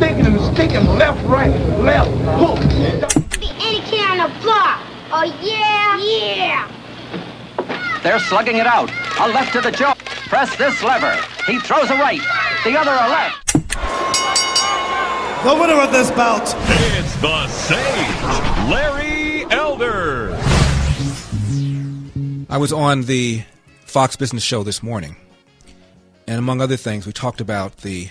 sticking and sticking, left, right, left, hook. The any kid on the block. Oh, yeah? Yeah. They're slugging it out. A left to the jaw. Press this lever. He throws a right. The other a left. The winner of this bout. It's the Sage, Larry Elder. I was on the Fox Business Show this morning, and among other things, we talked about the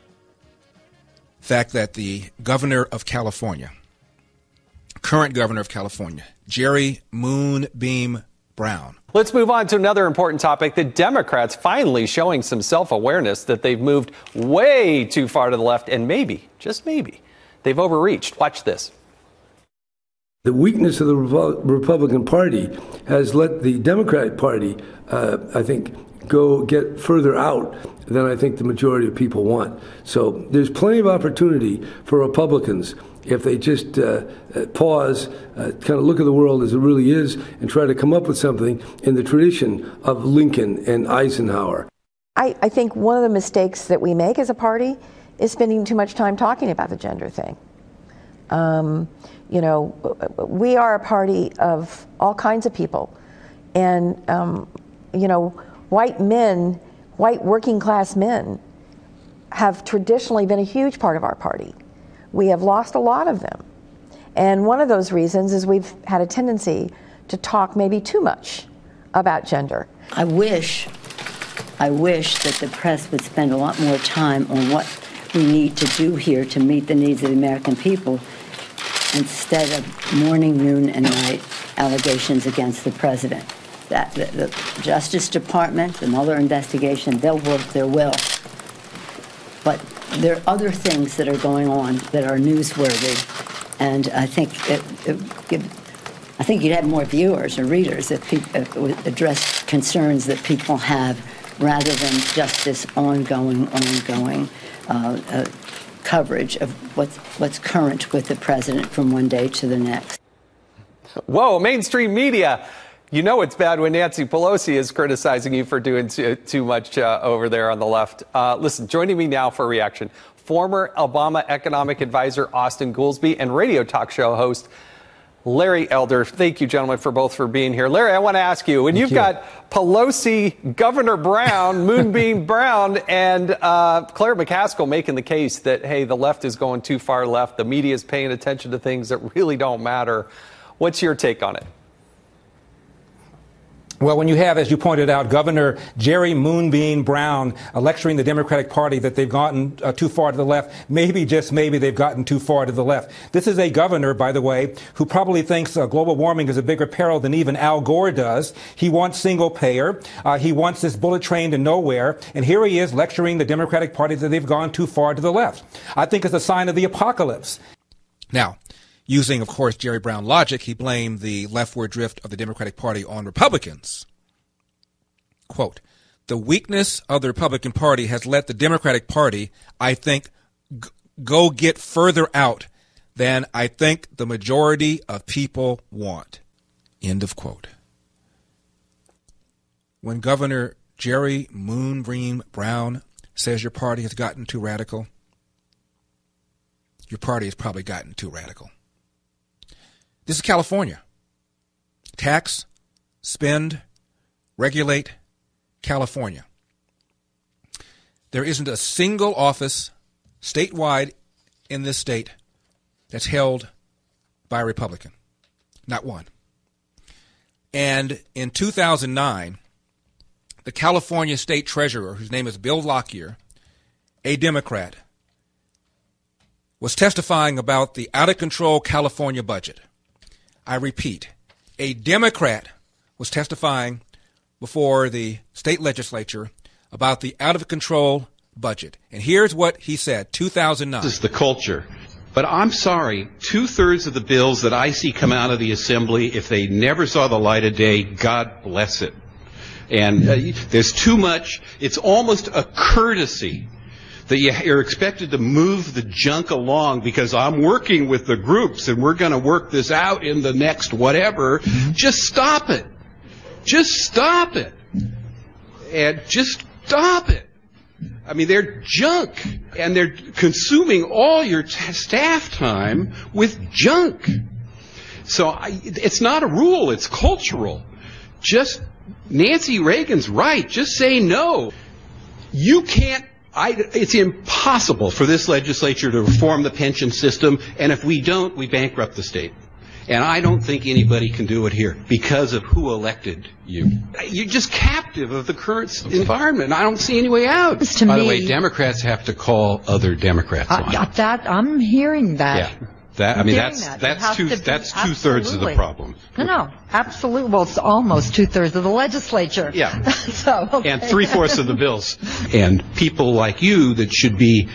fact that the governor of California, current governor of California, Jerry Moonbeam Brown. Let's move on to another important topic. The Democrats finally showing some self-awareness that they've moved way too far to the left, and maybe, just maybe, they've overreached. Watch this. The weakness of the Republican Party has let the Democratic Party, I think, get further out than I think the majority of people want. So there's plenty of opportunity for Republicans if they just pause, kind of look at the world as it really is, and try to come up with something in the tradition of Lincoln and Eisenhower. I think one of the mistakes that we make as a party is spending too much time talking about the gender thing. You know, we are a party of all kinds of people. And, you know, white men, white working class men have traditionally been a huge part of our party. We have lost a lot of them. And one of those reasons is we've had a tendency to talk maybe too much about gender. I wish that the press would spend a lot more time on what we need to do here to meet the needs of the American people, instead of morning, noon, and night allegations against the president. That the Justice Department, the Mueller investigation, they'll work their will. But there are other things that are going on that are newsworthy, and I think you'd have more viewers or readers if people would address concerns that people have, rather than just this ongoing coverage of what's current with the president from one day to the next. Whoa, mainstream media. You know it's bad when Nancy Pelosi is criticizing you for doing too much over there on the left. Listen, joining me now for a reaction, former Obama economic advisor Austin Goolsbee and radio talk show host Larry Elder. Thank you, gentlemen, for being here. Larry, I want to ask you, when you've got Pelosi, Governor Brown, Moonbeam Brown, and Claire McCaskill making the case that, hey, the left is going too far left, the media is paying attention to things that really don't matter. What's your take on it? Well, when you have, as you pointed out, Governor Jerry Moonbeam Brown lecturing the Democratic Party that they've gotten too far to the left, maybe, just maybe, they've gotten too far to the left. This is a governor, by the way, who probably thinks global warming is a bigger peril than even Al Gore does. He wants single payer. He wants this bullet train to nowhere. And here he is lecturing the Democratic Party that they've gone too far to the left. I think it's a sign of the apocalypse. Now, using, of course, Jerry Brown logic, he blamed the leftward drift of the Democratic Party on Republicans. Quote, the weakness of the Republican Party has let the Democratic Party, I think, go get further out than I think the majority of people want. End of quote. When Governor Jerry Moonbeam Brown says your party has gotten too radical, your party has probably gotten too radical. This is California. Tax, spend, regulate, California. There isn't a single office statewide in this state that's held by a Republican. Not one. And in 2009, the California state treasurer, whose name is Bill Lockyer, a Democrat, was testifying about the out-of-control California budget. I repeat, a Democrat was testifying before the state legislature about the out-of-control budget. And here's what he said, 2009. This is the culture. But I'm sorry, 2/3 of the bills that I see come out of the assembly, if they never saw the light of day, God bless it. And there's too much. It's almost a courtesy that you're expected to move the junk along because I'm working with the groups and we're going to work this out in the next whatever. Just stop it. Just stop it. And just stop it. I mean, they're junk, and they're consuming all your staff time with junk. So it's not a rule, it's cultural. Just, Nancy Reagan's right, just say no. You can't, it's impossible for this legislature to reform the pension system, and if we don't, we bankrupt the state. And I don't think anybody can do it here because of who elected you. You're just captive of the current environment. I don't see any way out. By the way, Democrats have to call other Democrats on it. I'm hearing that. Yeah. That's two-thirds of the problem. No, absolutely. Well, it's almost two-thirds of the legislature. Yeah. So, okay. And three-fourths of the bills. And people like you that should be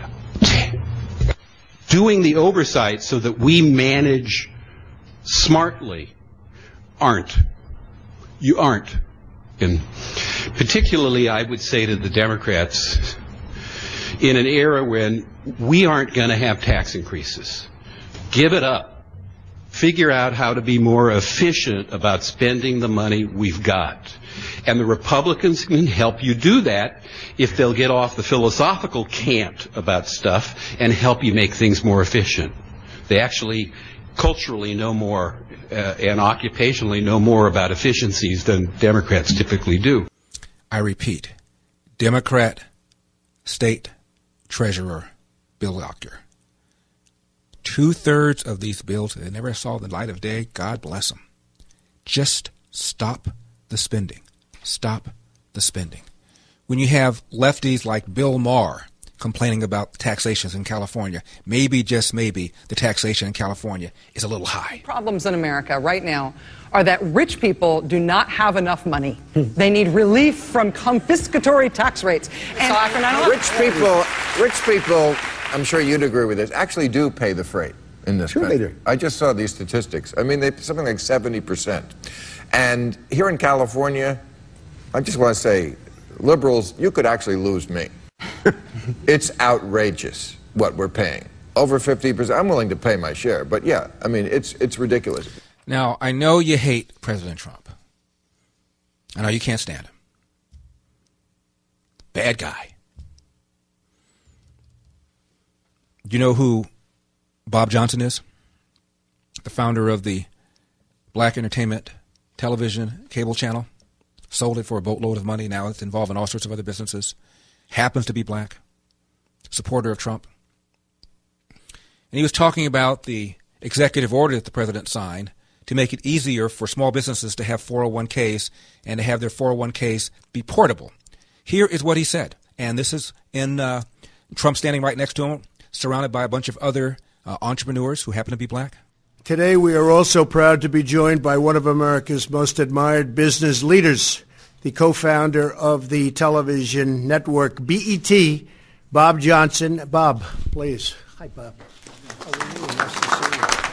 doing the oversight so that we manage smartly aren't. You aren't. And particularly, I would say to the Democrats, in an era when we aren't going to have tax increases, give it up. Figure out how to be more efficient about spending the money we've got. And the Republicans can help you do that if they'll get off the philosophical cant about stuff and help you make things more efficient. They actually culturally know more and occupationally know more about efficiencies than Democrats typically do. I repeat, Democrat State Treasurer Bill Lockyer. Two-thirds of these bills, they never saw the light of day. God bless them. Just stop the spending. Stop the spending. When you have lefties like Bill Maher complaining about taxations in California, maybe, just maybe, the taxation in California is a little high. Problems in America right now are that rich people do not have enough money. They need relief from confiscatory tax rates. And so after 9/11, rich people, I'm sure you'd agree with this, actually do pay the freight in this country. They do. I just saw these statistics. I mean, something like 70%. And here in California, I just want to say, liberals, you could actually lose me. It's outrageous what we're paying. Over 50%. I'm willing to pay my share. But yeah, I mean, it's ridiculous. Now, I know you hate President Trump. I know you can't stand him. Bad guy. Do you know who Bob Johnson is? The founder of the Black Entertainment Television cable channel. Sold it for a boatload of money. Now it's involved in all sorts of other businesses. Happens to be black. Supporter of Trump. And he was talking about the executive order that the president signed to make it easier for small businesses to have 401ks and to have their 401ks be portable. Here is what he said. And this is in Trump standing right next to him, surrounded by a bunch of other entrepreneurs who happen to be black. Today, we are also proud to be joined by one of America's most admired business leaders, the co-founder of the television network BET, Bob Johnson. Bob, please. Hi, Bob. How are you? Nice to see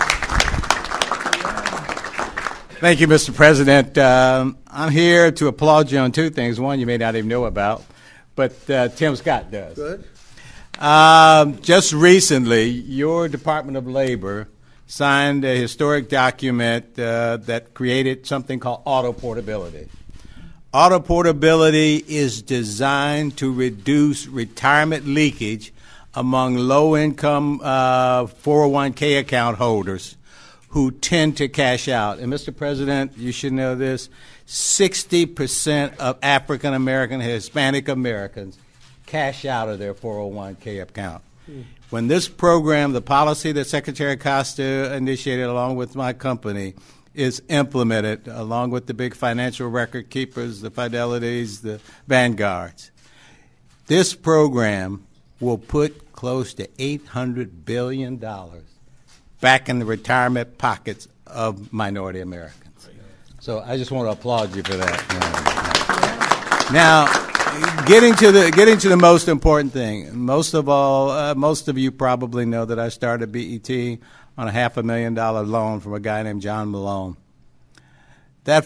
you. Thank you, Mr. President. I'm here to applaud you on two things. One, you may not even know about, but Tim Scott does. Good. Just recently, your Department of Labor signed a historic document that created something called auto portability. Auto portability is designed to reduce retirement leakage among low-income 401k account holders who tend to cash out. And, Mr. President, you should know this, 60% of African American and Hispanic Americans cash out of their 401k account. When this program, the policy that Secretary Costa initiated along with my company, is implemented along with the big financial record keepers, the Fidelities, the Vanguards, this program will put close to $800 billion back in the retirement pockets of minority Americans. So I just want to applaud you for that. Now, getting to the most important thing. Most of you probably know that I started BET on a $500,000 loan from a guy named John Malone. That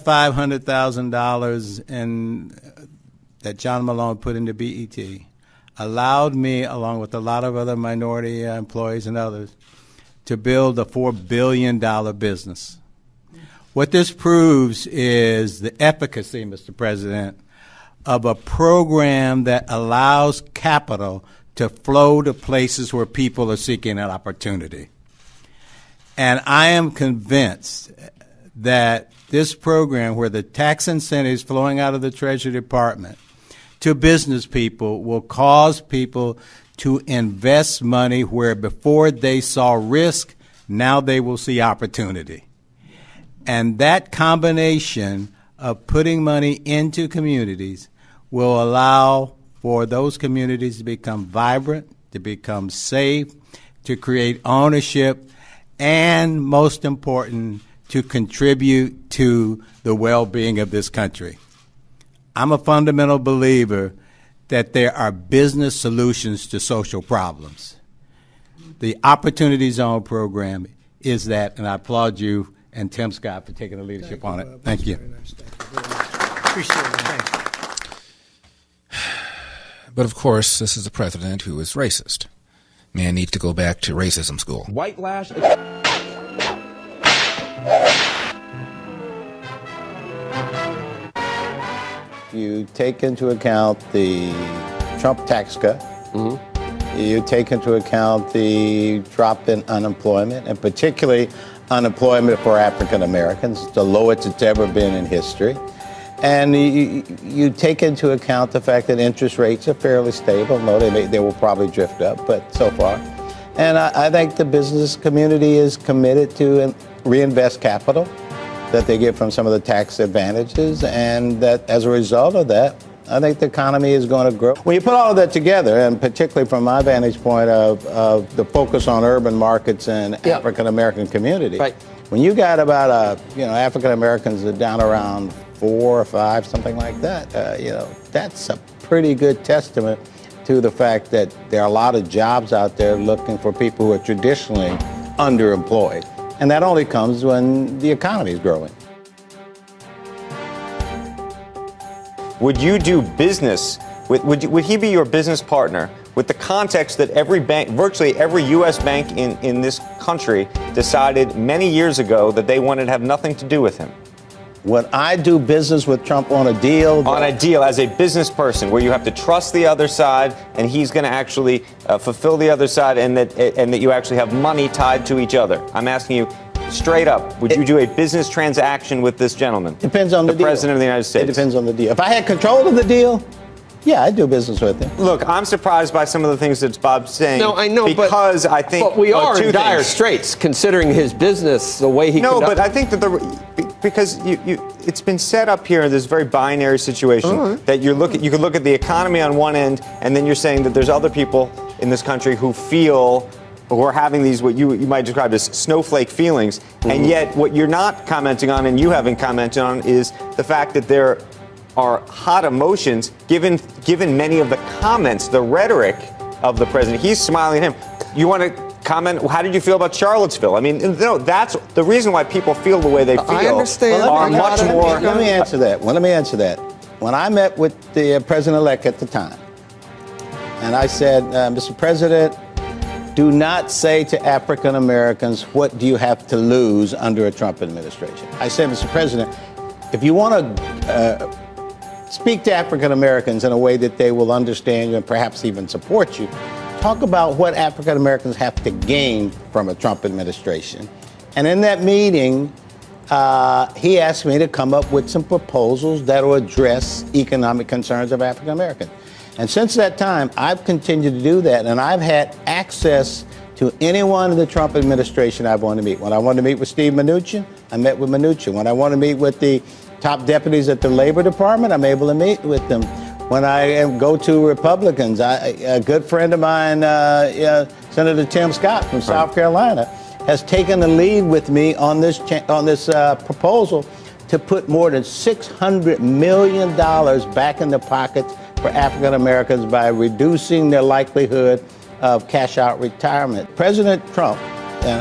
$500,000 that John Malone put into BET allowed me, along with a lot of other minority employees and others, to build a $4 billion business. What this proves is the efficacy, Mr. President, of a program that allows capital to flow to places where people are seeking an opportunity. And I am convinced that this program, where the tax incentives flowing out of the Treasury Department to business people, will cause people to invest money where before they saw risk, now they will see opportunity. And that combination of putting money into communities will allow for those communities to become vibrant, to become safe, to create ownership, and most important, to contribute to the well-being of this country. I'm a fundamental believer that there are business solutions to social problems. The Opportunity Zone program is that, and I applaud you and Tim Scott for taking the leadership on it. Thank you. Appreciate it. Thank you. But of course, this is a president who is racist. Man needs to go back to racism school. White lash. You take into account the Trump tax cut. You take into account the drop in unemployment, and particularly unemployment for African Americans, the lowest it's ever been in history. And you take into account the fact that interest rates are fairly stable. No, they will probably drift up, but so far. And I think the business community is committed to reinvest capital that they get from some of the tax advantages, and that as a result of that, I think the economy is going to grow. When you put all of that together, and particularly from my vantage point of the focus on urban markets and African American community, when you got about African Americans are down around 4 or 5, something like that, that's a pretty good testament to the fact that there are a lot of jobs out there looking for people who are traditionally underemployed. And that only comes when the economy is growing. Would you do business with, would he be your business partner with the context that every bank, virtually every U.S. bank in this country decided many years ago that they wanted to have nothing to do with him? Would I do business with Trump on a deal? On a deal as a business person where you have to trust the other side and he's going to actually fulfill the other side, and that you actually have money tied to each other. I'm asking you straight up, would you do a business transaction with this gentleman? Depends on the deal. President of the United States. It depends on the deal. If I had control of the deal, yeah, I'd do business with him. Look, I'm surprised by some of the things that Bob's saying. No, I know, because I think. But we are in dire things. straits considering his business, the way he. No, but I think that because it's been set up here in this very binary situation that you could look at the economy on one end, and then you're saying that there's other people in this country who are having these what you might describe as snowflake feelings, and yet what you're not commenting on, and you haven't commented on, is the fact that there are hot emotions given many of the comments, the rhetoric of the president. He's smiling at him. You want to comment? How did you feel about Charlottesville? I mean, no, that's the reason why people feel the way they feel. I understand. Let me answer that. Well, let me answer that. When I met with the president-elect at the time, and I said, Mr. President, do not say to African Americans, what do you have to lose under a Trump administration? I said, Mr. President, if you want to speak to African Americans in a way that they will understand you and perhaps even support you, talk about what African Americans have to gain from a Trump administration. And in that meeting, he asked me to come up with some proposals that will address economic concerns of African Americans. And since that time, I've continued to do that, and I've had access to anyone in the Trump administration I want to meet. When I wanted to meet with Steve Mnuchin, I met with Mnuchin. When I want to meet with the top deputies at the Labor Department, I'm able to meet with them. When I go to Republicans, a good friend of mine, Senator Tim Scott from South Carolina, has taken the lead with me on this proposal to put more than $600 million back in the pockets for African Americans by reducing their likelihood of cash-out retirement. President Trump, and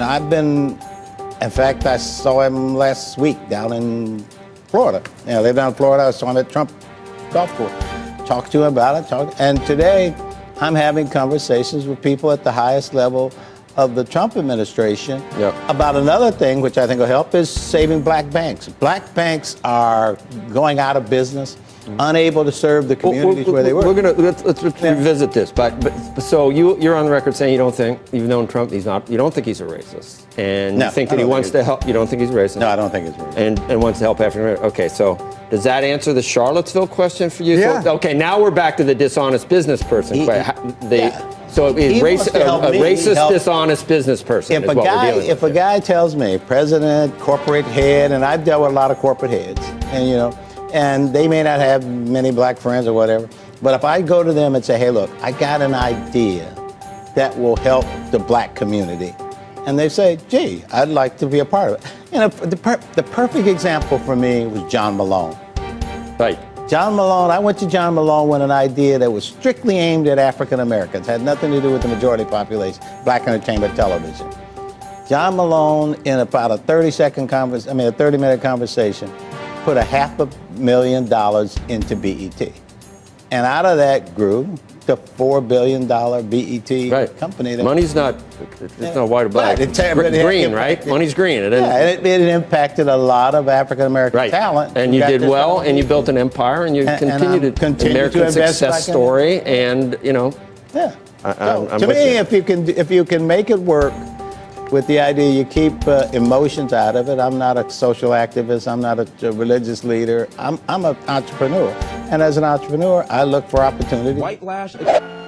in fact, I saw him last week down in Florida. I live down in Florida. I saw him at Trump Golf Course. Talked to him about it. And today, I'm having conversations with people at the highest level of the Trump administration about another thing, which I think will help, is saving black banks. Black banks are going out of business. unable to serve the communities where they were. Let's revisit this. But so you're on the record saying you don't think, you've known Trump, you don't think he's a racist, and you think that he wants to help. You don't think he's racist. No, I don't think he's racist. And wants to help African Americans. Okay, so does that answer the Charlottesville question for you? Yeah. So, okay, now we're back to the dishonest business person. So a racist, dishonest business person. If a guy tells me, president, corporate head, and I've dealt with a lot of corporate heads, and and they may not have many black friends or whatever, but if I go to them and say, hey, look, I got an idea that will help the black community, and they say, gee, I'd like to be a part of it. The perfect example for me was John Malone. Right. John Malone, I went to John Malone with an idea that was strictly aimed at African Americans, had nothing to do with the majority population, black entertainment television. John Malone, in about a 30-minute conversation, put $500,000 into BET. And out of that grew the $4 billion BET company. Money's not, it's not white or black. Right. It's green, right? Money's green. It impacted a lot of African-American talent. And you did well, and you built an empire, and you continued American success story, and, Yeah. To me, if you can make it work with the idea you keep emotions out of it. I'm not a social activist. I'm not a religious leader. I'm an entrepreneur. And as an entrepreneur, I look for opportunity. White lash.